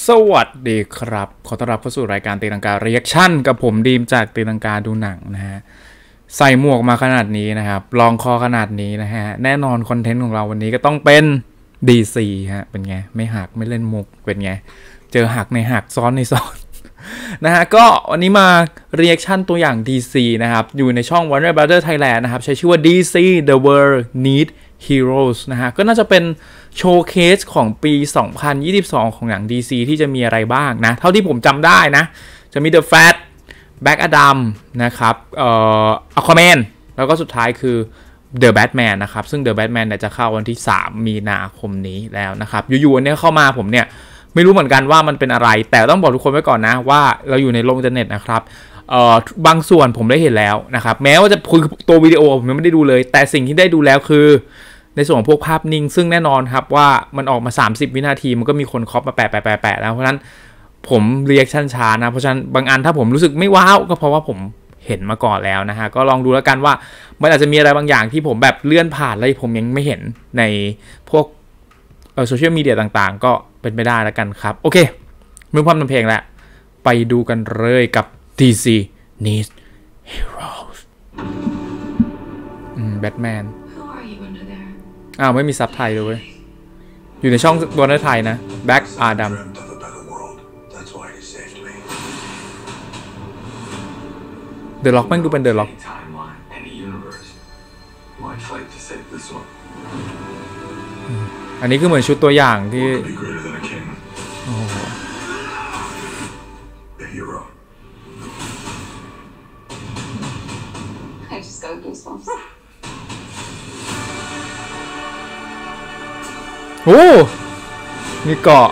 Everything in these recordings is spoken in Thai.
สวัสดีครับขอต้อนรับเข้าสู่รายการตีลังกาเรีแอคชั่นกับผมดีมจากตีลังกาดูหนังนะฮะใส่หมวกมาขนาดนี้นะครับลองคอขนาดนี้นะฮะแน่นอนคอนเทนต์ของเราวันนี้ก็ต้องเป็น DC ฮะเป็นไงไม่หักไม่เล่นมุกเป็นไงเจอหักในหักซ้อนในซ้อนนะฮะก็วันนี้มาเรีแอคชั่นตัวอย่าง DC นะครับอยู่ในช่อง Warner Brother Thailand นะครับใช้ชื่อว่า DC The World Need Heroes นะฮะก็น่าจะเป็นโชว์เคสของปี 2022 ของหนัง DC ที่จะมีอะไรบ้างนะเท่าที่ผมจำได้นะจะมี The Flash Black Adam นะครับAquaman แล้วก็สุดท้ายคือ The Batman นะครับซึ่ง The Batman เนี่ยจะเข้าวันที่ 3 มีนาคมนี้แล้วนะครับอยู่ๆเนี่ยเข้ามาผมเนี่ยไม่รู้เหมือนกันว่ามันเป็นอะไรแต่ต้องบอกทุกคนไว้ก่อนนะว่าเราอยู่ในโลกอินเทอร์เน็ตนะครับบางส่วนผมได้เห็นแล้วนะครับแม้ว่าจะคุยตัววิดีโอผมยังไม่ได้ดูเลยแต่สิ่งที่ได้ดูแล้วคือในส่วนของพวกภาพนิ่งซึ่งแน่นอนครับว่ามันออกมา30 วินาทีมันก็มีคนคอปมาแปะแล้วเพราะฉะนั้นผมเรีแอคชั่นช้านะเพราะฉะนั้นบางอันถ้าผมรู้สึกไม่ว้าวก็เพราะว่าผมเห็นมาก่อนแล้วนะฮะก็ลองดูแล้วกันว่ามันอาจจะมีอะไรบางอย่างที่ผมแบบเลื่อนผ่านแล้วผมยังไม่เห็นในพวกโซเชียลมีเดียต่างๆก็เป็นไปได้แล้วกันครับโอเคมือพร้อมทำเพลงแล้วไปดูกันเลยกับ DC Needs Heroes Batman อ้าวไม่มีซับไทยเลยเว้ยอยู่ในช่องตัวในไทยนะ Black Adam The Rock แม่งดูเป็น The Rock อันนี้คือเหมือนชุดตัวอย่างที่โอ้มีเกาะ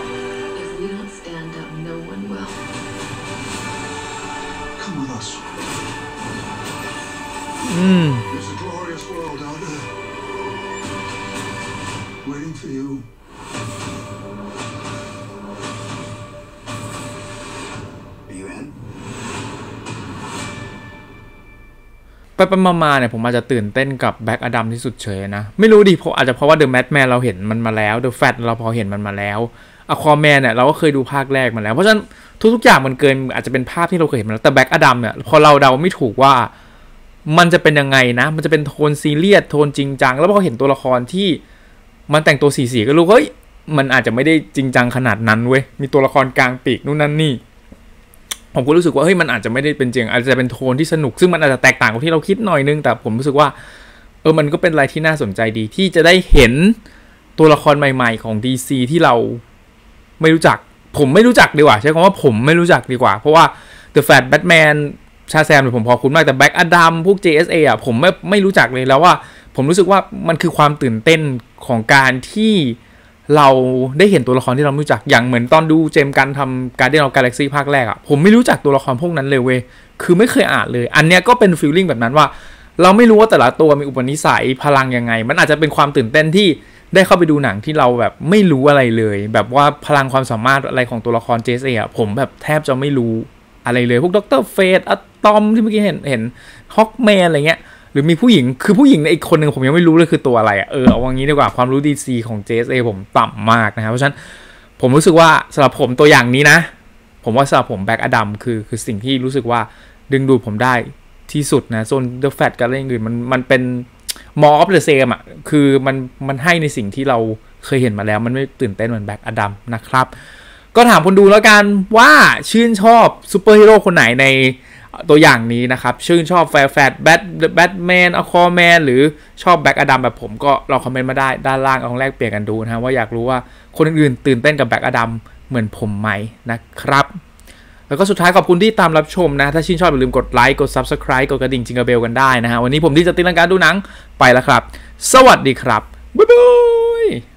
ไปมาเนี่ยผมอาจจะตื่นเต้นกับแบ็กอดัมที่สุดเฉยนะไม่รู้ดิอาจจะเพราะว่าเดอะแมทแมนเราเห็นมันมาแล้วเดอะแฟตเราพอเห็นมันมาแล้วอะควาแมนเนี่ยเราก็เคยดูภาคแรกมาแล้วเพราะฉะนั้นทุกอย่างมันเกินอาจจะเป็นภาพที่เราเคยเห็นมาแล้วแต่แบ็กอดัมเนี่ยพอเราเดาไม่ถูกว่ามันจะเป็นยังไงนะมันจะเป็นโทนซีเรียสโทนจริงจังแล้วพอเห็นตัวละครที่มันแต่งตัวสีก็รู้เฮ้ยมันอาจจะไม่ได้จริงจังขนาดนั้นเว้ยมีตัวละครกลางปีกนู่นนั่นนี่ผมก็รู้สึกว่าเฮ้ยมันอาจจะไม่ได้เป็นจริงอาจจะเป็นโทนที่สนุกซึ่งมันอาจจะแตกต่างกับที่เราคิดหน่อยนึงแต่ผมรู้สึกว่ามันก็เป็นอะไรที่น่าสนใจดีที่จะได้เห็นตัวละครใหม่ๆของ DC ที่เราไม่รู้จักผมไม่รู้จักดีกว่าใช้คำว่าผมไม่รู้จักดีกว่าเพราะว่า The Flash Batman ชาแซมผมพอคุ้นมากแต่ Black Adam พวก JSA อ่ะผมไม่รู้จักเลยแล้วว่าผมรู้สึกว่ามันคือความตื่นเต้นของการที่เราได้เห็นตัวละครที่เราไม่รู้จักอย่างเหมือนตอนดูเจมส์กันทำ Guardians of Galaxy ภาคแรกอ่ะผมไม่รู้จักตัวละครพวกนั้นเลยเว้ยคือไม่เคยอ่านเลยอันเนี้ยก็เป็นฟีลลิ่งแบบนั้นว่าเราไม่รู้ว่าแต่ละตัวมีอุปนิสัยพลังยังไงมันอาจจะเป็นความตื่นเต้นที่ได้เข้าไปดูหนังที่เราแบบไม่รู้อะไรเลยแบบว่าพลังความสามารถอะไรของตัวละคร JSA อ่ะผมแบบแทบจะไม่รู้อะไรเลยพวกด็อกเตอร์เฟสอะตอมที่เมื่อกี้เห็นฮอกแมนอะไรเงี้ยหรือมีผู้หญิงคือผู้หญิงในอีกคนหนึ่งผมยังไม่รู้เลยคือตัวอะไรอ่ะเอาอย่างนี้ดีกว่าความรู้ DC ของ JSA ผมต่ำมากนะครับเพราะฉะนั้นผมรู้สึกว่าสำหรับผมตัวอย่างนี้นะผมว่าสำหรับผมแบ็กอดัมคือสิ่งที่รู้สึกว่าดึงดูดผมได้ที่สุดนะส่วน The Flash กับอะไรอื่นมันเป็น more of the same อ่ะคือมันให้ในสิ่งที่เราเคยเห็นมาแล้วมันไม่ตื่นเต้นเหมือนแบ็กอดัมนะครับก็ถามคนดูแล้วกันว่าชื่นชอบซูเปอร์ฮีโร่คนไหนในตัวอย่างนี้นะครับชื่นชอบแฟร์แบทแมนอะคอแมนหรือชอบแบ็กอดัมแบบผมก็ลองคอมเมนต์มาได้ด้านล่างลองแลกเปลี่ยนกันดูนะว่าอยากรู้ว่าคนอื่นๆตื่นเต้นกับแบ็กอดัมเหมือนผมไหมนะครับแล้วก็สุดท้ายขอบคุณที่ตามรับชมนะถ้าชื่นชอบอย่าลืมกดไลค์กด Subscribe กดกระดิ่งจิงเกอร์เบลกันได้นะฮะวันนี้ผมที่จะตีลังกาดูหนังไปแล้วครับสวัสดีครับบ๊ายบาย